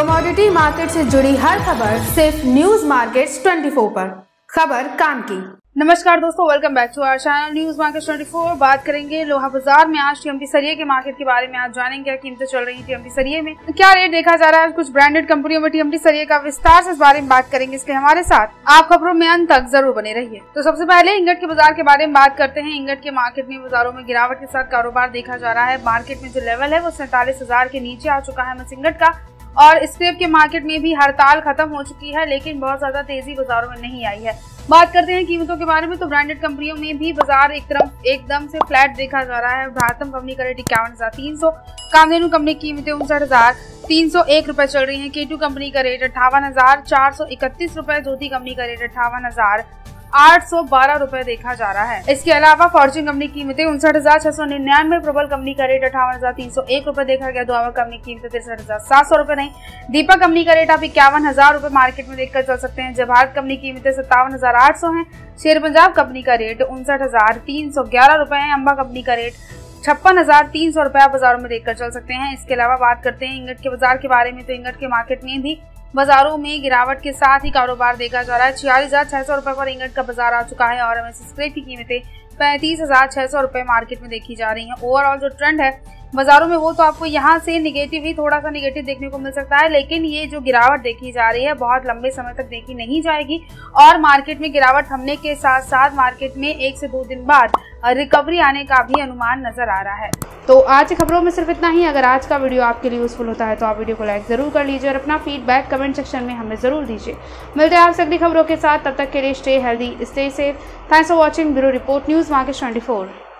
Commodity market से जुड़ी हर खबर सिर्फ न्यूज मार्केट्स 24 पर। खबर काम की। नमस्कार दोस्तों, welcome back to our channel news market 24। बात करेंगे लोहा बाजार में आज टीएमटी सरिये के मार्केट के बारे में। आज जानेंगे क्या कीमतें चल रही है टीएमटी सरिये में, क्या रेट देखा जा रहा है। कुछ ब्रांडेड कंपनियों में टीएमटी सरिये का विस्तार से इस बारे में बात करेंगे। इसके हमारे साथ आप खबरों में अंत तक जरूर बने रहिए। तो सबसे पहले इंगट के बाजार के बारे में बात करते हैं। इंगट के मार्केट में बाजारों में गिरावट के साथ कारोबार देखा जा रहा है। मार्केट में जो लेवल है वो 47,000 के नीचे आ चुका है इंगट का। और स्क्रैप के मार्केट में भी हड़ताल खत्म हो चुकी है, लेकिन बहुत ज्यादा तेजी बाजारों में नहीं आई है। बात करते हैं कीमतों के बारे में, तो ब्रांडेड कंपनियों में भी बाजार एकदम से फ्लैट देखा जा रहा है। भारतम कंपनी का रेट 51,300, कामधेनु कंपनी की कीमतें 59,301 रुपए चल रही है। केटू कंपनी का रेट 58,431 रुपए, ज्योति कंपनी का रेट 58,812 रुपए देखा जा रहा है। इसके अलावा फॉर्च्यून कंपनी की कीमतें 59,699, प्रबल कंपनी का रेट 58,301 रुपए देखा गया। दुआवा कंपनी की कीमतें 63,700 रुपए नहीं। दीपक कंपनी का रेट आप 51,000 रुपए मार्केट में देखकर चल सकते हैं। जवाहर कंपनी की कीमतें 57,800 है। शेर पंजाब कंपनी का रेट 59,311 रुपए है। अंबा कंपनी का रेट 56,300 रुपए बाजारों में देखकर चल सकते हैं। इसके अलावा बात करते हैं इंगट के बाजार के बारे में, तो इंगट के मार्केट में भी बाजारों में गिरावट के साथ ही कारोबार देखा जा रहा है। 46,600 रुपए पर इंगट का बाजार आ चुका है और एमएस स्क्रैप की कीमतें 35,600 रुपए मार्केट में देखी जा रही हैं। ओवरऑल जो ट्रेंड है बाजारों में वो तो आपको यहाँ से निगेटिव ही थोड़ा सा निगेटिव देखने को मिल सकता है, लेकिन ये जो गिरावट देखी जा रही है बहुत लंबे समय तक देखी नहीं जाएगी और मार्केट में गिरावट थमने के साथ साथ मार्केट में 1 से 2 दिन बाद रिकवरी आने का भी अनुमान नजर आ रहा है। तो आज की खबरों में सिर्फ इतना ही। अगर आज का वीडियो आपके लिए यूजफुल होता है तो आप वीडियो को लाइक जरूर कर लीजिए और अपना फीडबैक कमेंट सेक्शन में हमें जरूर दीजिए। मिलते हैं आपसे अगली खबरों के साथ, तब तक के लिए stay healthy, stay safe. Thanks for watching. Bureau report, news market 24।